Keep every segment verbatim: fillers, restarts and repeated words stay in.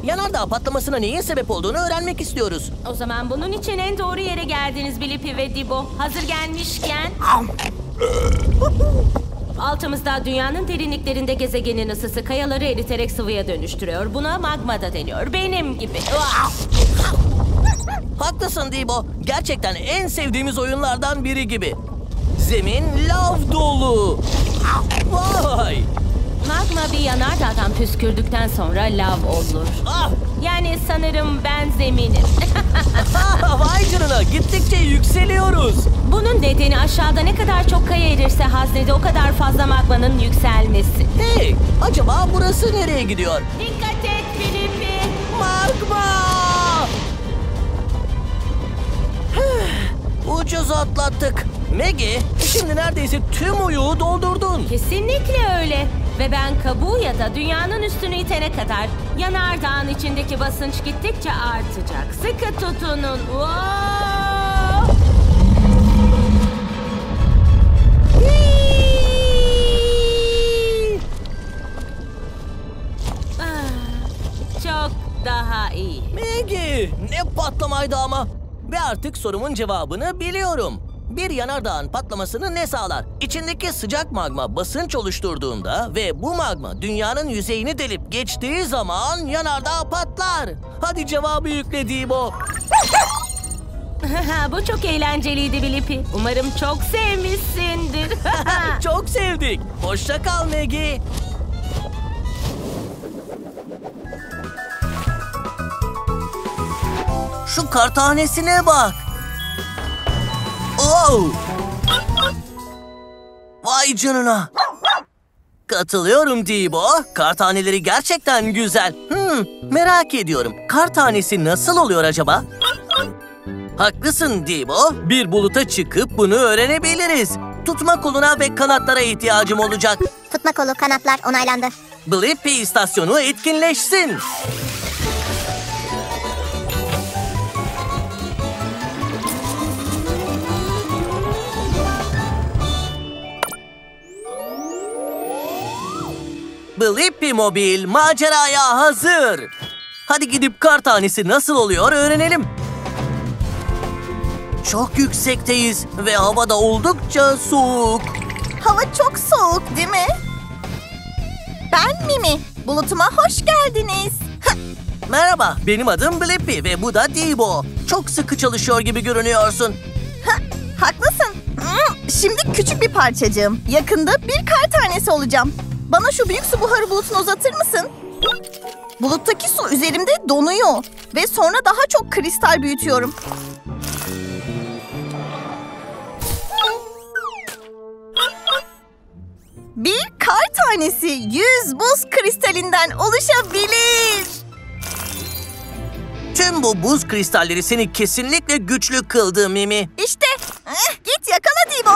yanardağ patlamasına neyin sebep olduğunu öğrenmek istiyoruz. O zaman bunun için en doğru yere geldiniz Blippi ve Dibo. Hazır gelmişken... Altımızda dünyanın derinliklerinde gezegenin ısısı kayaları eriterek sıvıya dönüştürüyor. Buna magma da deniyor. Benim gibi. Haklısın Dibo. Gerçekten en sevdiğimiz oyunlardan biri gibi. Zemin lav dolu. Vay! Magma bir yanardağdan püskürdükten sonra lav olur. Ah! Yani sanırım ben zeminim. Ah, vay canına, gittikçe yükseliyoruz. Bunun nedeni aşağıda ne kadar çok kaya erirse haznede o kadar fazla magmanın yükselmesi. Hey, acaba burası nereye gidiyor? Dikkat et Blippi. Magma! Ucuz atlattık. Maggie, şimdi neredeyse tüm uyuğu doldurdun. Kesinlikle öyle. Ve ben kabuğu ya da dünyanın üstünü itene kadar yanardağın içindeki basınç gittikçe artacak. Sıkı tutunun. Wow! Ah, çok daha iyi. Maggie, ne patlamaydı ama. Ve artık sorumun cevabını biliyorum. Bir yanardağın patlamasını ne sağlar? İçindeki sıcak magma basınç oluşturduğunda ve bu magma dünyanın yüzeyini delip geçtiği zaman yanardağ patlar. Hadi cevabı yükle Dibo. Bu çok eğlenceliydi Blippi. Umarım çok sevmişsindir. Çok sevdik. Hoşça kal Maggie. Şu kar tanesine bak. Oh! Vay canına. Katılıyorum Dibo. Kar taneleri gerçekten güzel. Hmm, merak ediyorum. Kar tanesi nasıl oluyor acaba? Haklısın Dibo. Bir buluta çıkıp bunu öğrenebiliriz. Tutma koluna ve kanatlara ihtiyacım olacak. Tutma kolu, kanatlar onaylandı. Blippi istasyonu etkinleşsin. Blippi Mobil maceraya hazır. Hadi gidip kar tanesi nasıl oluyor öğrenelim. Çok yüksekteyiz ve havada oldukça soğuk. Hava çok soğuk değil mi? Ben Mimi. Bulutuma hoş geldiniz. Merhaba, benim adım Blippi ve bu da Dibo. Çok sıkı çalışıyor gibi görünüyorsun. Haklısın. Hmm, Şimdi küçük bir parçacığım. Yakında bir kar tanesi olacağım. Bana şu büyük su buharı bulutunu uzatır mısın? Buluttaki su üzerimde donuyor. Ve sonra daha çok kristal büyütüyorum. Bir kar tanesi yüz buz kristalinden oluşabilir. Tüm bu buz kristalleri seni kesinlikle güçlü kıldı Mimi. İşte eh, git yakala Dibo.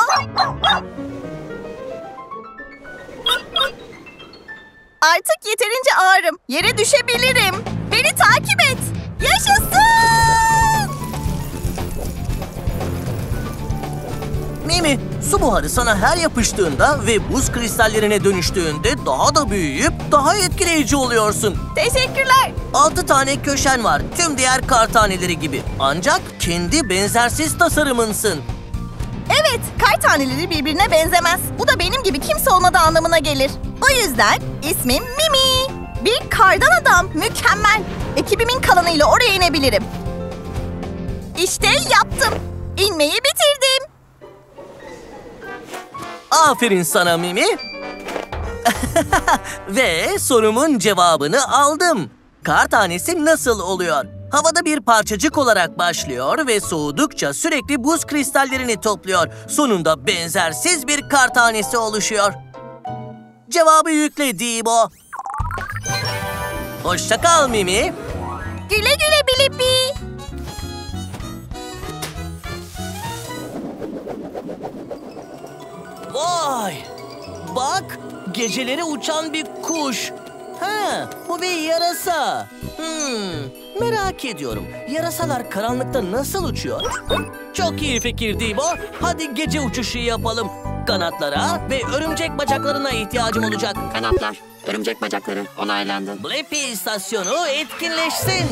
Artık yeterince ağırım. Yere düşebilirim. Beni takip et. Yaşasın! Mimi, su buharı sana her yapıştığında ve buz kristallerine dönüştüğünde daha da büyüyüp daha etkileyici oluyorsun. Teşekkürler. Altı tane köşen var, tüm diğer kar taneleri gibi. Ancak kendi benzersiz tasarımınsın. Evet, kar taneleri birbirine benzemez. Bu da benim gibi kimse olmadığı anlamına gelir. O yüzden ismim Mimi. Bir kardan adam, mükemmel. Ekibimin kalanıyla oraya inebilirim. İşte yaptım. İnmeyi bitirdim. Aferin sana Mimi. Ve sorumun cevabını aldım. Kar tanesi nasıl oluyor? Havada bir parçacık olarak başlıyor ve soğudukça sürekli buz kristallerini topluyor. Sonunda benzersiz bir kar tanesi oluşuyor. Cevabı yükle Dibo. Hoşça kal Mimi. Güle güle Blippi. Vay! Bak, geceleri uçan bir kuş. Ha, bu bir yarasa. Hmm, merak ediyorum. Yarasalar karanlıkta nasıl uçuyor? Çok iyi fikir Dibo. Hadi gece uçuşu yapalım. Kanatlara ve örümcek bacaklarına ihtiyacım olacak. Kanatlar, örümcek bacakları onaylandı. Blippi istasyonu etkinleşsin.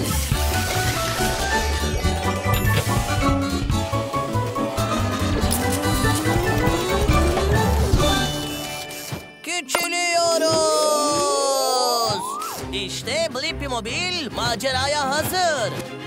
Küçülüyoruz. İşte Blippi Mobil maceraya hazır.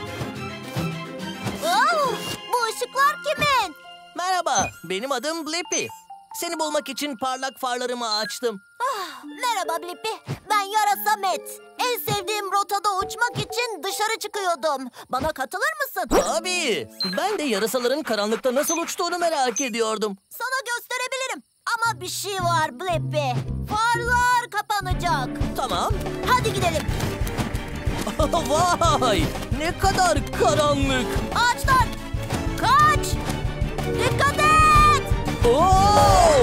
Oh, bu ışıklar kimin? Merhaba, benim adım Blippi. Seni bulmak için parlak farlarımı açtım. Ah, merhaba Blippi. Ben yarasa Met. En sevdiğim rotada uçmak için dışarı çıkıyordum. Bana katılır mısın? Tabii. Ben de yarasaların karanlıkta nasıl uçtuğunu merak ediyordum. Sana gösterebilirim. Ama bir şey var Blippi. Farlar kapanacak. Tamam. Hadi gidelim. Vay! Ne kadar karanlık. Ağaçlar. Kaç. Dikkat et. Oo!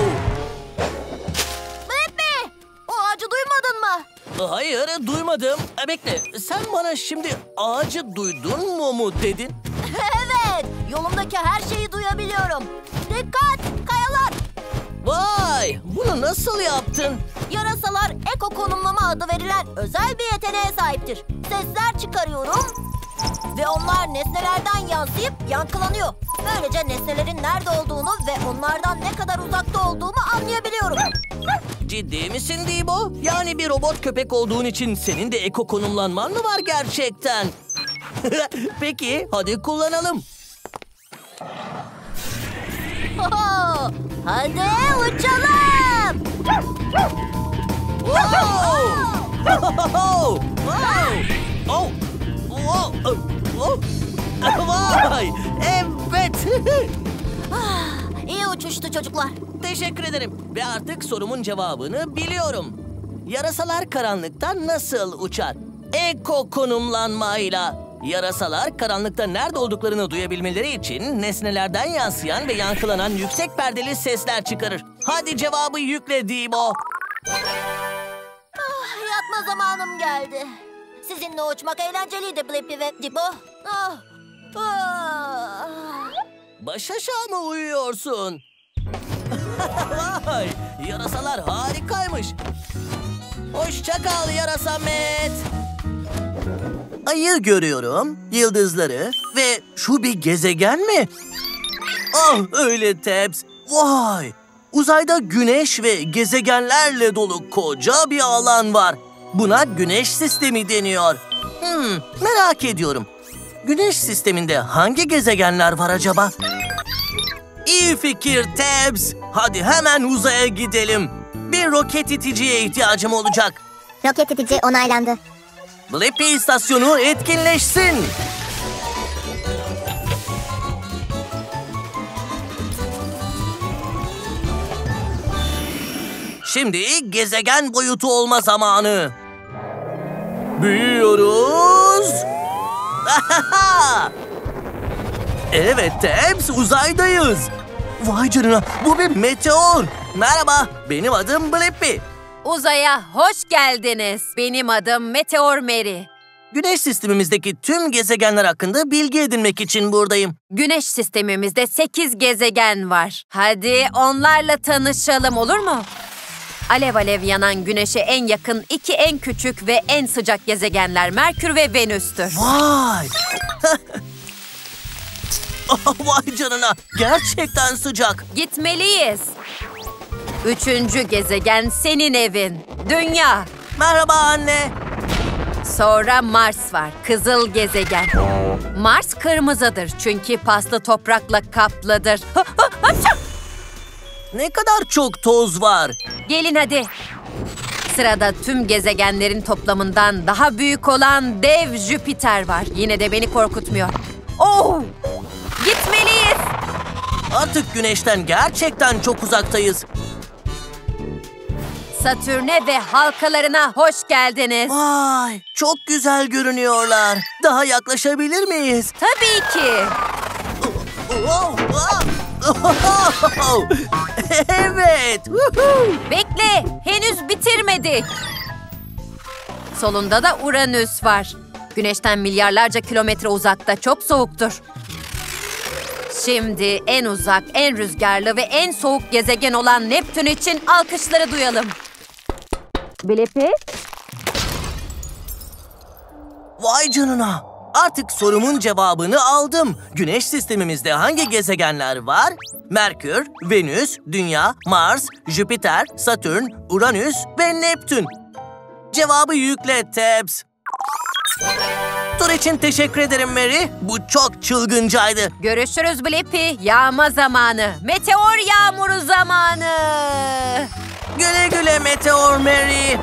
Blippi. O ağacı duymadın mı? Hayır, duymadım. E, bekle, sen bana şimdi ağacı duydun mu mu dedin? Evet. Yolumdaki her şeyi duyabiliyorum. Dikkat. Kayalar. Vay! Bunu nasıl yaptın? Yarasalar eko konumlama adı verilen özel bir yeteneğe sahiptir. Sesler çıkarıyorum ve onlar nesnelerden yansıyıp yankılanıyor. Böylece nesnelerin nerede olduğunu ve onlardan ne kadar uzakta olduğumu anlayabiliyorum. Ciddi misin Dibo? Yani bir robot köpek olduğun için senin de eko konumlanman mı var gerçekten? Peki, hadi kullanalım. Hadi uçalım. Wow! Wow! Oh! Oh! Oh! Vay! Evet! İyi uçuştu çocuklar. Teşekkür ederim. Ve artık sorumun cevabını biliyorum. Yarasalar karanlıkta nasıl uçar? Eko konumlanmayla. Yarasalar karanlıkta nerede olduklarını duyabilmeleri için nesnelerden yansıyan ve yankılanan yüksek perdeli sesler çıkarır. Hadi cevabı yükle Dibo. Ah, yatma zamanım geldi. Sizinle uçmak eğlenceliydi Blippi ve Dibo. Ah, ah. Baş aşağı mı uyuyorsun? Vay! Yarasalar harikaymış. Hoşça kal yarasa Met. Ayı görüyorum, yıldızları ve şu bir gezegen mi? Ah öyle Tabs. Vay! Uzayda güneş ve gezegenlerle dolu koca bir alan var. Buna güneş sistemi deniyor. Hmm, merak ediyorum. Güneş sisteminde hangi gezegenler var acaba? İyi fikir Tabs. Hadi hemen uzaya gidelim. Bir roket iticiye ihtiyacım olacak. Roket itici onaylandı. Blippi istasyonu etkinleşsin. Şimdi gezegen boyutu olma zamanı. Büyüyoruz. Evet Tabs, uzaydayız. Vay canına, bu bir meteor. Merhaba, benim adım Blippi. Uzaya hoş geldiniz. Benim adım Meteor Mary. Güneş sistemimizdeki tüm gezegenler hakkında bilgi edinmek için buradayım. Güneş sistemimizde sekiz gezegen var. Hadi onlarla tanışalım, olur mu? Alev alev yanan Güneş'e en yakın iki en küçük ve en sıcak gezegenler Merkür ve Venüs'tür. Vay! Vay canına, gerçekten sıcak. Gitmeliyiz. Üçüncü gezegen senin evin, Dünya. Merhaba anne. Sonra Mars var, kızıl gezegen. Mars kırmızıdır çünkü paslı toprakla kaplıdır. Ne kadar çok toz var. Gelin hadi. Sırada tüm gezegenlerin toplamından daha büyük olan dev Jüpiter var. Yine de beni korkutmuyor. Oh! Gitmeliyiz. Artık Güneş'ten gerçekten çok uzaktayız. Satürn'e ve halkalarına hoş geldiniz. Vay, çok güzel görünüyorlar. Daha yaklaşabilir miyiz? Tabii ki. Evet. Bekle, henüz bitirmedik. Solunda da Uranüs var. Güneşten milyarlarca kilometre uzakta, çok soğuktur. Şimdi en uzak, en rüzgarlı ve en soğuk gezegen olan Neptün için alkışları duyalım. Blippi? Vay canına. Artık sorumun cevabını aldım. Güneş sistemimizde hangi gezegenler var? Merkür, Venüs, Dünya, Mars, Jüpiter, Satürn, Uranüs ve Neptün. Cevabı yükle Tabs. Tur için teşekkür ederim Mary. Bu çok çılgıncaydı. Görüşürüz Blippi. Yağma zamanı. Meteor yağmuru zamanı. Güle güle Meteor Mary.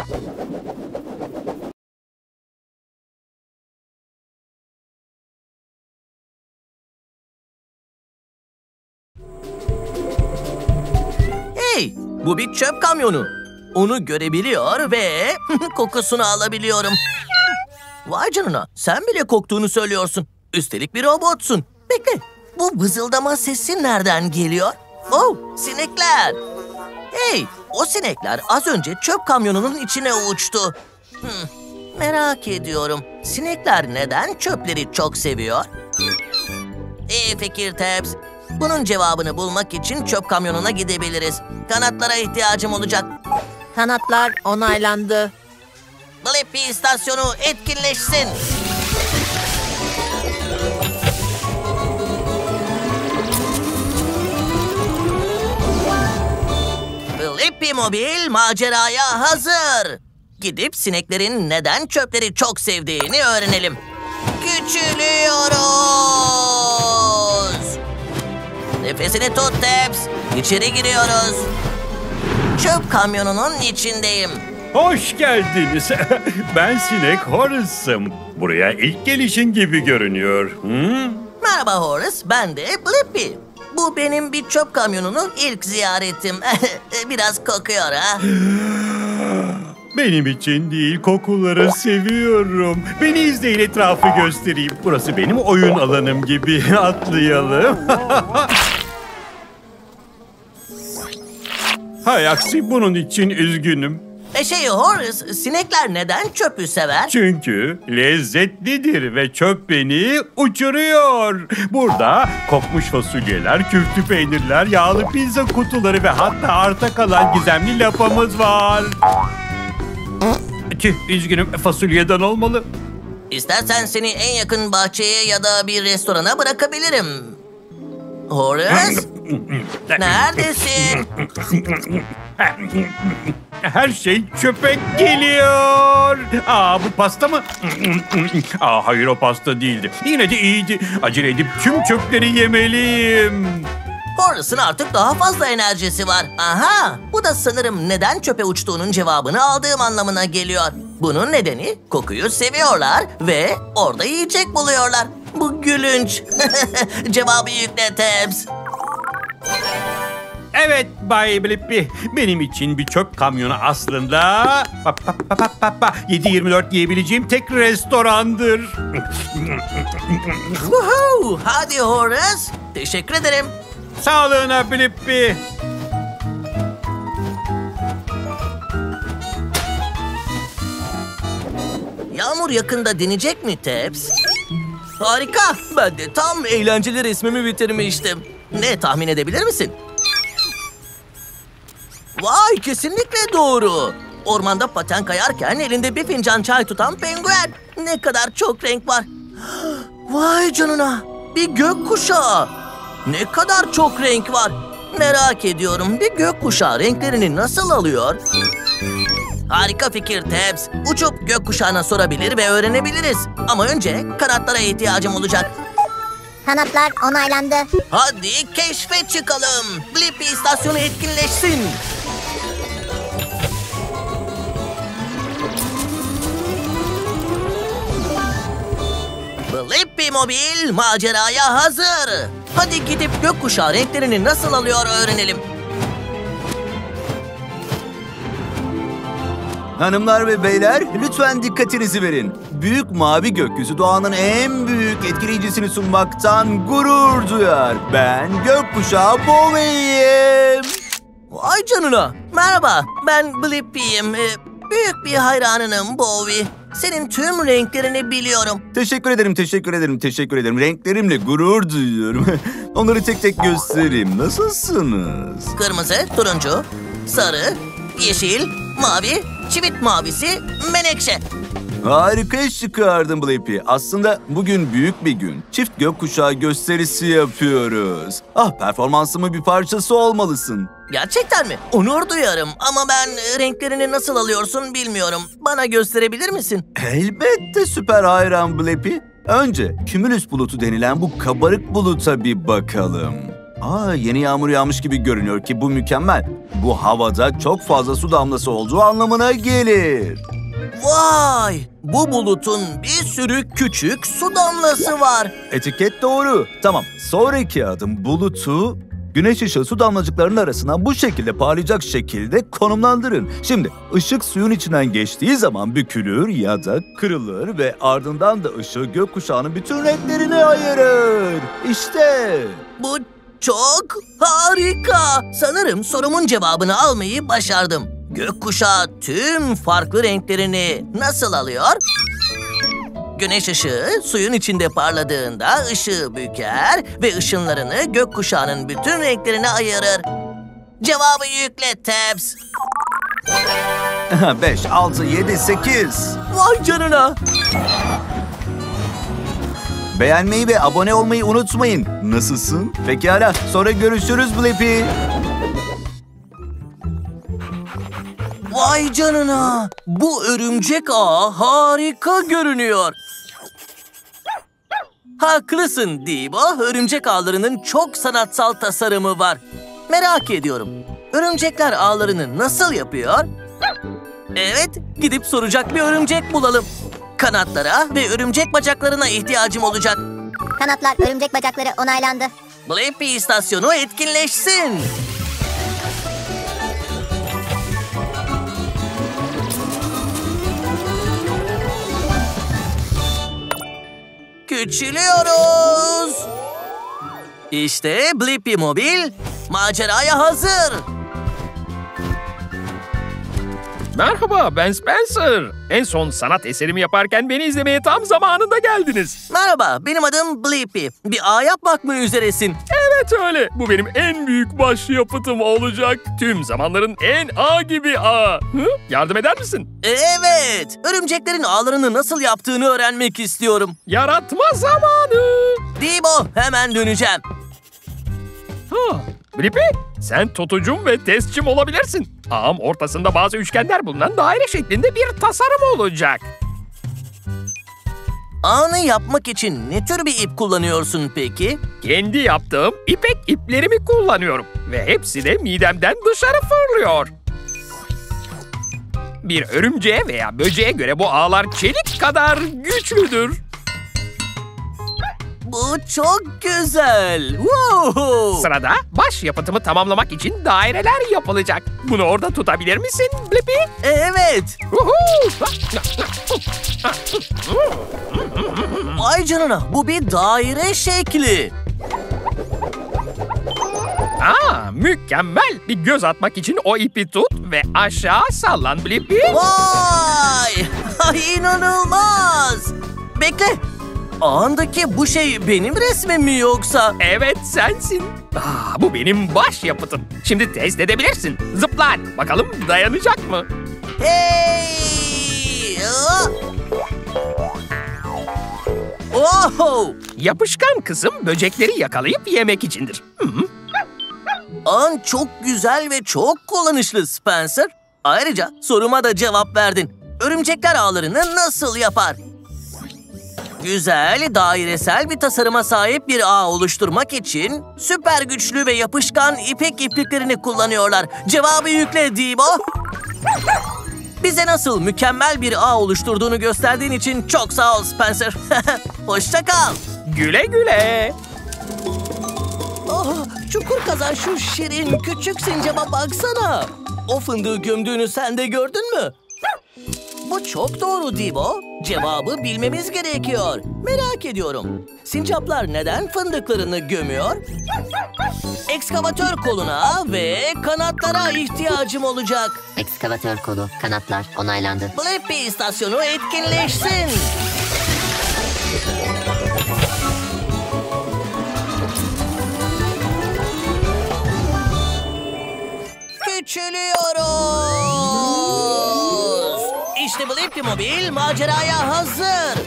Hey, bu bir çöp kamyonu. Onu görebiliyor ve kokusunu alabiliyorum. Vay canına, sen bile koktuğunu söylüyorsun. Üstelik bir robotsun. Bekle, bu vızıldama sesi nereden geliyor? Oh, sinekler. Hey, o sinekler az önce çöp kamyonunun içine uçtu. Hmm, merak ediyorum, sinekler neden çöpleri çok seviyor? İyi fikir Tabs. Bunun cevabını bulmak için çöp kamyonuna gidebiliriz. Kanatlara ihtiyacım olacak. Kanatlar onaylandı. Blippi istasyonu etkinleşsin. Blippi Mobil maceraya hazır. Gidip sineklerin neden çöpleri çok sevdiğini öğrenelim. Küçülüyoruz. Nefesini tut Tabs. İçeri giriyoruz. Çöp kamyonunun içindeyim. Hoş geldiniz. Ben Sinek Horace'ım. Buraya ilk gelişin gibi görünüyor. Hı? Merhaba Horace, ben de Blippi. Bu benim bir çöp kamyonunun ilk ziyaretim. Biraz kokuyor ha. Benim için değil, kokuları seviyorum. Beni izleyin, etrafı göstereyim. Burası benim oyun alanım gibi. Atlayalım. Hay aksi, bunun için üzgünüm. E şey Horace, sinekler neden çöpü sever? Çünkü lezzetlidir ve çöp beni uçuruyor. Burada kokmuş fasulyeler, küftü peynirler, yağlı pizza kutuları ve hatta arta kalan gizemli lapamız var. Tüh, üzgünüm, fasulyeden olmalı. İstersen seni en yakın bahçeye ya da bir restorana bırakabilirim. Horace, neredesin? Her şey çöpe geliyor. Aa, bu pasta mı? Aa, hayır, o pasta değildi. Yine de iyiydi. Acele edip tüm çöpleri yemeliyim. Horace'ın artık daha fazla enerjisi var. Aha, bu da sanırım neden çöpe uçtuğunun cevabını aldığım anlamına geliyor. Bunun nedeni kokuyu seviyorlar ve orada yiyecek buluyorlar. Bu gülünç. Cevabı yükle Tabs. Evet Bay Blippi, benim için bir çöp kamyonu aslında pa, pa, pa, pa, pa, pa, yedi yirmi dört yiyebileceğim tek restorandır. Woohoo! Hadi Horace, teşekkür ederim. Sağlığına Blippi. Yağmur yakında dinecek mi Tabs? Harika, ben de tam eğlenceli resmimi bitirmiştim. Ne, tahmin edebilir misin? Vay, kesinlikle doğru. Ormanda paten kayarken elinde bir fincan çay tutan penguen. Ne kadar çok renk var. Vay canına, bir gökkuşağı. Ne kadar çok renk var. Merak ediyorum, bir gökkuşağı renklerini nasıl alıyor? Harika fikir Tabs. Uçup gökkuşağına sorabilir ve öğrenebiliriz. Ama önce kanatlara ihtiyacım olacak. Kanatlar onaylandı. Hadi keşfe çıkalım. Blippi istasyonu etkinleşsin. Blippi Mobil maceraya hazır. Hadi gidip gökkuşağı renklerini nasıl alıyor öğrenelim. Hanımlar ve beyler, lütfen dikkatinizi verin. Büyük mavi gökyüzü doğanın en büyük etkileyicisini sunmaktan gurur duyar. Ben gökkuşağı Bowie'yim. Vay canına. Merhaba, ben Blippi'yim. Ee, büyük bir hayranınım Bowie. senin tüm renklerini biliyorum. Teşekkür ederim, teşekkür ederim, teşekkür ederim. Renklerimle gurur duyuyorum. Onları tek tek göstereyim. Nasılsınız? Kırmızı, turuncu, sarı, yeşil, mavi, çivit mavisi, menekşe. Harika iş çıkardın Blippi. Aslında bugün büyük bir gün. Çift gökkuşağı gösterisi yapıyoruz. Ah, performansımın bir parçası olmalısın. Gerçekten mi? Onur duyarım ama ben e, renklerini nasıl alıyorsun bilmiyorum. Bana gösterebilir misin? Elbette süper hayran Blippi. Önce kümülüs bulutu denilen bu kabarık buluta bir bakalım. Aa, yeni yağmur yağmış gibi görünüyor ki bu mükemmel. Bu havada çok fazla su damlası olduğu anlamına gelir. Vay! Bu bulutun bir sürü küçük su damlası var. Etiket doğru. Tamam. Sonraki adım bulutu güneş ışığı su damlacıklarının arasına bu şekilde parlayacak şekilde konumlandırın. Şimdi ışık suyun içinden geçtiği zaman bükülür ya da kırılır ve ardından da ışığı gökkuşağının bütün renklerini ayırır. İşte. Bu çok harika. Sanırım sorumun cevabını almayı başardım. Gökkuşağı tüm farklı renklerini nasıl alıyor? Güneş ışığı suyun içinde parladığında ışığı büker ve ışınlarını gökkuşağının bütün renklerine ayırır. Cevabı yükle Tabs. beş, altı, yedi, sekiz. Vay canına. Beğenmeyi ve abone olmayı unutmayın. Nasılsın? Pekala, sonra görüşürüz Blippi. Vay canına. Bu örümcek ağı harika görünüyor. Haklısın Dibo. Örümcek ağlarının çok sanatsal tasarımı var. Merak ediyorum. Örümcekler ağlarını nasıl yapıyor? Evet, gidip soracak bir örümcek bulalım. Kanatlara ve örümcek bacaklarına ihtiyacım olacak. Kanatlar, örümcek bacakları onaylandı. Blippi istasyonu etkinleşsin. Küçülüyoruz. İşte Blippi Mobil maceraya hazır. Merhaba, ben Spencer. En son sanat eserimi yaparken beni izlemeye tam zamanında geldiniz. Merhaba, benim adım Blippi. Bir ağ yapmak mı üzeresin? Evet öyle. Bu benim en büyük başyapıtım olacak. Tüm zamanların en ağ gibi ağ. Hı? Yardım eder misin? Evet. Örümceklerin ağlarını nasıl yaptığını öğrenmek istiyorum. Yaratma zamanı. Dibo, hemen döneceğim. Ha, Blippi, sen tutucum ve testçim olabilirsin. Ağım ortasında bazı üçgenler bulunan daire şeklinde bir tasarım olacak. Ağını yapmak için ne tür bir ip kullanıyorsun peki? Kendi yaptığım ipek iplerimi kullanıyorum. Ve hepsi de midemden dışarı fırlıyor. Bir örümceğe veya böceğe göre bu ağlar çelik kadar güçlüdür. Bu çok güzel. Wow. Sırada baş yapıtımı tamamlamak için daireler yapılacak. Bunu orada tutabilir misin Blippi? Evet. Vay canına, bu bir daire şekli. Aa, mükemmel. Bir göz atmak için o ipi tut ve aşağı sallan Blippi. Vay! İnanılmaz. Bekle. Ağındaki bu şey benim resmim mi yoksa? Evet, sensin. Aa, bu benim baş yapıtım. Şimdi test edebilirsin. Zıpla. Bakalım dayanacak mı? Hey! Oh! Yapışkan kısım böcekleri yakalayıp yemek içindir. Hı -hı. Ağın çok güzel ve çok kullanışlı Spencer. Ayrıca soruma da cevap verdin. Örümcekler ağlarını nasıl yapar? Güzel, dairesel bir tasarıma sahip bir ağ oluşturmak için süper güçlü ve yapışkan ipek ipliklerini kullanıyorlar. Cevabı yükle Dibo. Bize nasıl mükemmel bir ağ oluşturduğunu gösterdiğin için çok sağ ol Spencer. Hoşça kal. Güle güle. Oh, çukur kazan şu şirin küçük sincaba baksana. O fındığı gömdüğünü sen de gördün mü? Bu çok doğru Dibo. Cevabı bilmemiz gerekiyor. Merak ediyorum. Sincaplar neden fındıklarını gömüyor? Ekskavatör koluna ve kanatlara ihtiyacım olacak. Ekskavatör kolu, kanatlar onaylandı. Blippi istasyonu etkinleşsin. Küçülüyoruz. İşte Blippi Mobil maceraya hazır.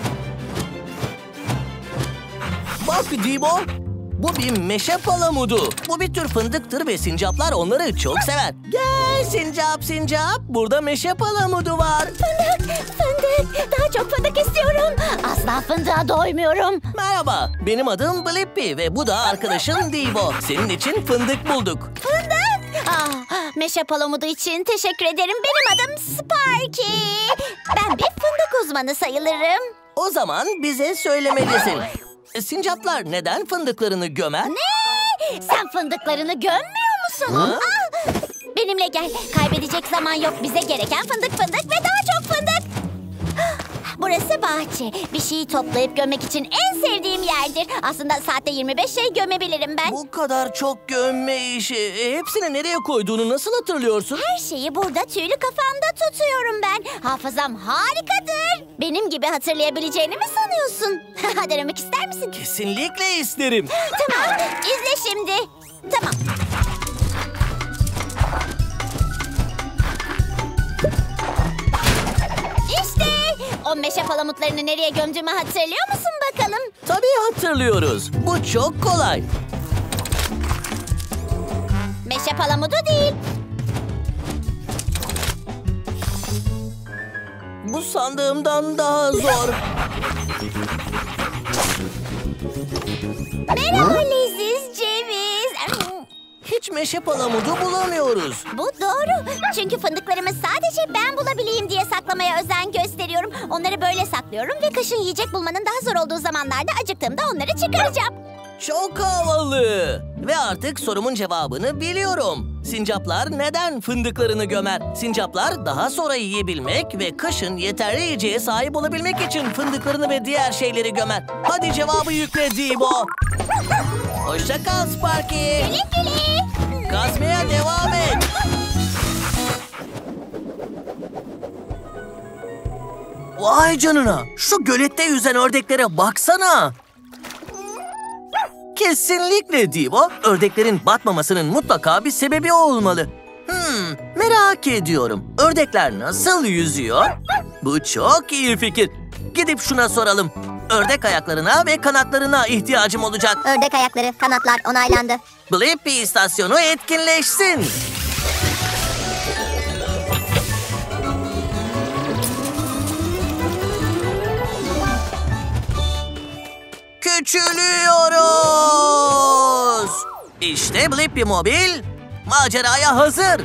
Bak Dibo, bu bir meşe palamudu. Bu bir tür fındıktır ve sincaplar onları çok sever. Gel sincap sincap, burada meşe palamudu var. Fındık, fındık. Daha çok fındık istiyorum. Asla fındığa doymuyorum. Merhaba, benim adım Blippi ve bu da arkadaşım Dibo. Senin için fındık bulduk. Fındık. Ah, meşe palamudu için teşekkür ederim. Benim adım Sparky. Ben bir fındık uzmanı sayılırım. O zaman bize söylemelisin. Sincaplar neden fındıklarını gömer? Ne? Sen fındıklarını gömmüyor musun? Ha? Ah, benimle gel. Kaybedecek zaman yok. Bize gereken fındık fındık ve daha çok fındık. Burası bahçe. Bir şeyi toplayıp gömmek için en sevdiğim yerdir. Aslında saatte yirmi beş şey gömebilirim ben. Bu kadar çok gömme işi. E, hepsini nereye koyduğunu nasıl hatırlıyorsun? Her şeyi burada tüylü kafamda tutuyorum ben. Hafızam harikadır. Benim gibi hatırlayabileceğini mi sanıyorsun? Denemek ister misin? Kesinlikle isterim. Tamam, izle şimdi. Tamam. İşte o meşe palamutlarını nereye gömdüğümü hatırlıyor musun bakalım? Tabii hatırlıyoruz. Bu çok kolay. Meşe palamudu değil. Bu sandığımdan daha zor. Merhaba leziz ceviz. Hiç meşe palamudu bulamıyoruz. Bu doğru. Çünkü fındıklarımı sadece ben bulabileyim diye saklamaya özen gösteriyorum. Onları böyle saklıyorum ve kışın yiyecek bulmanın daha zor olduğu zamanlarda acıktığımda onları çıkaracağım. Çok havalı. Ve artık sorumun cevabını biliyorum. Sincaplar neden fındıklarını gömer? Sincaplar daha sonra yiyebilmek ve kışın yeterli yiyeceğe sahip olabilmek için fındıklarını ve diğer şeyleri gömer. Hadi cevabı yükle Dibo. Hoşça kal Sparky. Güle güle. Kazmaya devam et. Vay canına. Şu gölette yüzen ördeklere baksana. Kesinlikle Dibo. Ördeklerin batmamasının mutlaka bir sebebi olmalı. Hmm, merak ediyorum. Ördekler nasıl yüzüyor? Bu çok iyi fikir. Gidip şuna soralım. Ördek ayaklarına ve kanatlarına ihtiyacım olacak. Ördek ayakları, kanatlar onaylandı. Blippi istasyonu etkinleşsin. Küçülüyoruz. İşte Blippi Mobil maceraya hazır.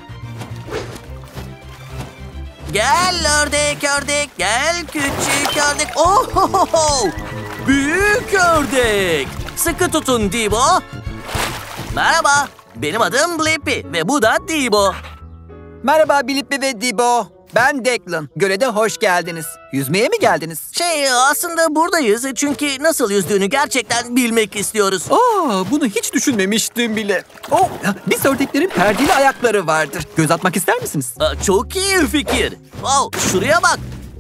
Gel ördek ördek gel küçük ördek. Oh, büyük ördek. Sıkı tutun Dibo. Merhaba, benim adım Blippi ve bu da Dibo. Merhaba Blippi ve Dibo. Ben Declan. Gölede hoş geldiniz. Yüzmeye mi geldiniz? Şey aslında buradayız çünkü nasıl yüzdüğünü gerçekten bilmek istiyoruz. Aa, bunu hiç düşünmemiştim bile. Oh, biz ördeklerin perdeli ayakları vardır. Göz atmak ister misiniz? Aa, çok iyi fikir. Wow, şuraya bak.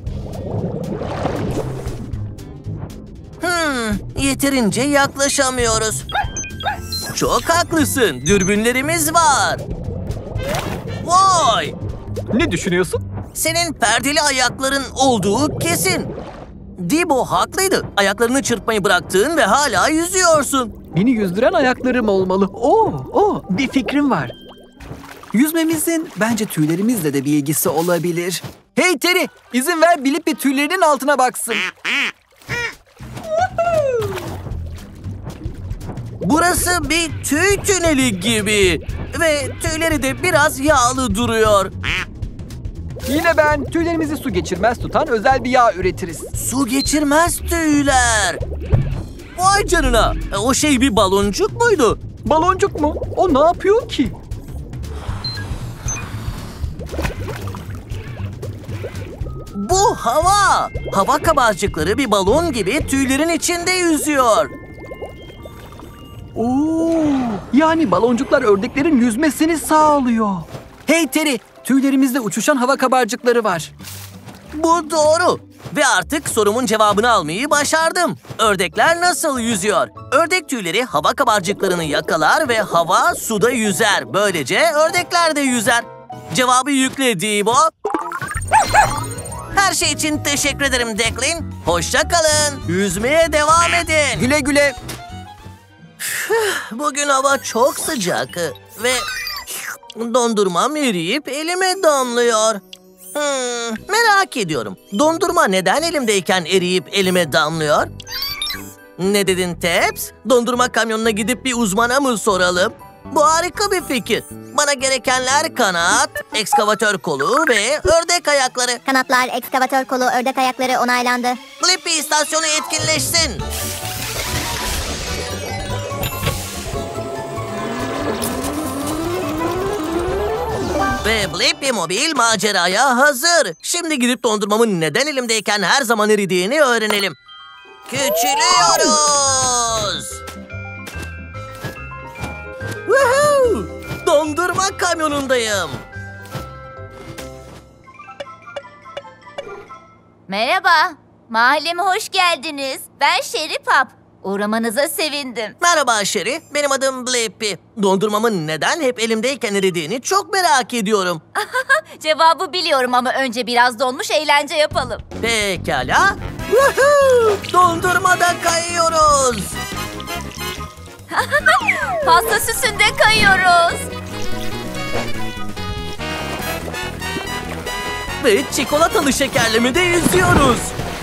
Hmm, yeterince yaklaşamıyoruz. Çok haklısın. Dürbünlerimiz var. Vay! Ne düşünüyorsun? Senin perdeli ayakların olduğu kesin. Dibo haklıydı. Ayaklarını çırpmayı bıraktın ve hala yüzüyorsun. Beni yüzdüren ayaklarım olmalı. Oo, oo, bir fikrim var. Yüzmemizin bence tüylerimizle de bir ilgisi olabilir. Hey Terry, izin ver Blippi tüylerinin altına baksın. Burası bir tüy tüneli gibi. Ve tüyleri de biraz yağlı duruyor. Yine ben tüylerimizi su geçirmez tutan özel bir yağ üretiriz. Su geçirmez tüyler. Vay canına. O şey bir baloncuk muydu? Baloncuk mu? O ne yapıyor ki? Bu hava. Hava kabarcıkları bir balon gibi tüylerin içinde yüzüyor. Oo, yani baloncuklar ördeklerin yüzmesini sağlıyor. Hey Terry, tüylerimizde uçuşan hava kabarcıkları var. Bu doğru. Ve artık sorumun cevabını almayı başardım. Ördekler nasıl yüzüyor? Ördek tüyleri hava kabarcıklarını yakalar ve hava suda yüzer. Böylece ördekler de yüzer. Cevabı yükle Dibo. Her şey için teşekkür ederim Declan. Hoşça kalın. Yüzmeye devam edin. Güle güle. Bugün hava çok sıcak ve dondurmam eriyip elime damlıyor. Hmm, merak ediyorum. Dondurma neden elimdeyken eriyip elime damlıyor? Ne dedin Teps? Dondurma kamyonuna gidip bir uzmana mı soralım? Bu harika bir fikir. Bana gerekenler kanat, ekskavatör kolu ve ördek ayakları. Kanatlar, ekskavatör kolu, ördek ayakları onaylandı. Blippi istasyonu etkinleşsin. Ve Blippi Mobil maceraya hazır. Şimdi gidip dondurmamın neden elimdeyken her zaman eridiğini öğrenelim. Küçülüyoruz. Woohoo! Dondurma kamyonundayım. Merhaba, mahalleme hoş geldiniz. Ben Sherry Pop. Uğramanıza sevindim. Merhaba Sherry, benim adım Blippi. Dondurmamın neden hep elimdeyken eridiğini çok merak ediyorum. Cevabı biliyorum ama önce biraz donmuş eğlence yapalım. Pekala. Woohoo! Dondurmada kayıyoruz. Pasta süsünde kayıyoruz. Ve çikolatalı şekerlemede yüzüyoruz.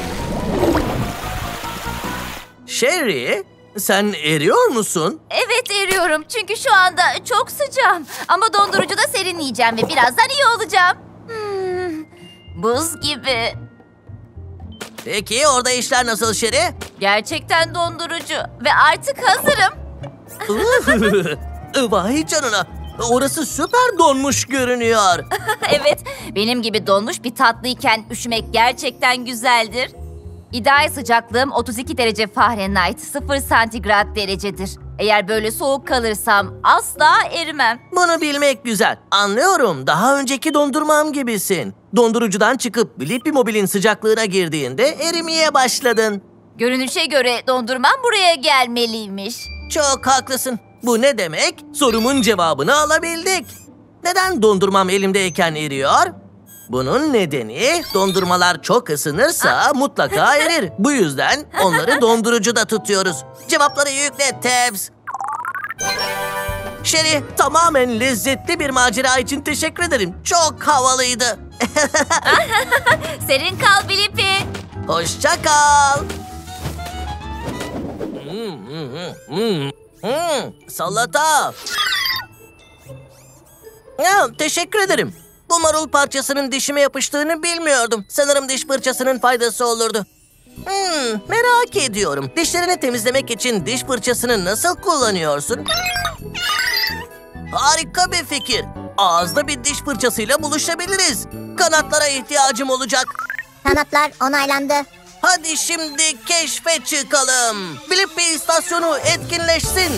Sherry, sen eriyor musun? Evet eriyorum çünkü şu anda çok sıcağım. Ama dondurucuda serinleyeceğim ve birazdan iyi olacağım. Hmm, buz gibi. Peki orada işler nasıl Sherry? Gerçekten dondurucu ve artık hazırım. Vay canına. Orası süper donmuş görünüyor. Evet, benim gibi donmuş bir tatlıyken üşümek gerçekten güzeldir. İdeal sıcaklığım otuz iki derece Fahrenheit, sıfır santigrat derecedir. Eğer böyle soğuk kalırsam asla erimem. Bunu bilmek güzel. Anlıyorum. Daha önceki dondurmam gibisin. Dondurucudan çıkıp Blippi Mobil'in sıcaklığına girdiğinde erimeye başladın. Görünüşe göre dondurmam buraya gelmeliymiş. Çok haklısın. Bu ne demek? Sorumun cevabını alabildik. Neden dondurmam elimdeyken eriyor? Bunun nedeni dondurmalar çok ısınırsa mutlaka erir. Bu yüzden onları dondurucuda tutuyoruz. Cevapları yükle Tabs. Sherry, tamamen lezzetli bir macera için teşekkür ederim. Çok havalıydı. Serin kal Blippi. Hoşça kal. Hmm, hmm, hmm. Hmm, salata. Ya, teşekkür ederim. Bu marul parçasının dişime yapıştığını bilmiyordum. Sanırım diş fırçasının faydası olurdu. Hmm, merak ediyorum. Dişlerini temizlemek için diş fırçasını nasıl kullanıyorsun? Harika bir fikir. Ağızda bir diş fırçasıyla buluşabiliriz. Kanatlara ihtiyacım olacak. Kanatlar onaylandı. Hadi şimdi keşfe çıkalım. Blippi istasyonu etkinleşsin.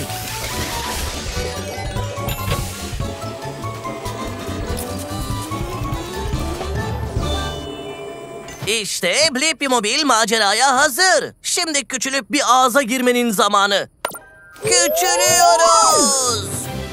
İşte Blippi Mobil maceraya hazır. Şimdi küçülüp bir ağza girmenin zamanı. Küçülüyoruz.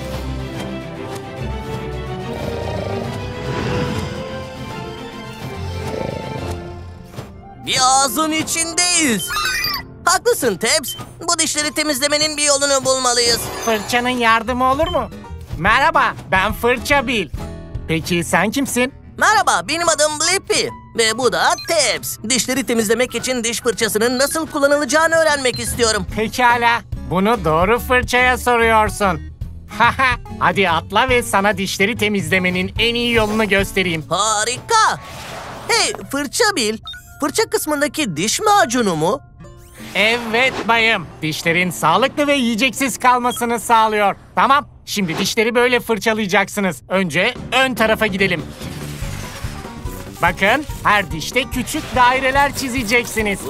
Bir ağzın içindeyiz. Haklısın Tabs. Bu dişleri temizlemenin bir yolunu bulmalıyız. Fırçanın yardımı olur mu? Merhaba, ben Fırça Bil. Peki sen kimsin? Merhaba, benim adım Blippi. Ve bu da Tabs. Dişleri temizlemek için diş fırçasının nasıl kullanılacağını öğrenmek istiyorum. Pekala, bunu doğru fırçaya soruyorsun. Haha, hadi atla ve sana dişleri temizlemenin en iyi yolunu göstereyim. Harika. Hey, Fırça Bil. Fırça kısmındaki diş macunu mu? Evet bayım, dişlerin sağlıklı ve yiyeceksiz kalmasını sağlıyor. Tamam, şimdi dişleri böyle fırçalayacaksınız. Önce ön tarafa gidelim. Bakın, her dişte küçük daireler çizeceksiniz.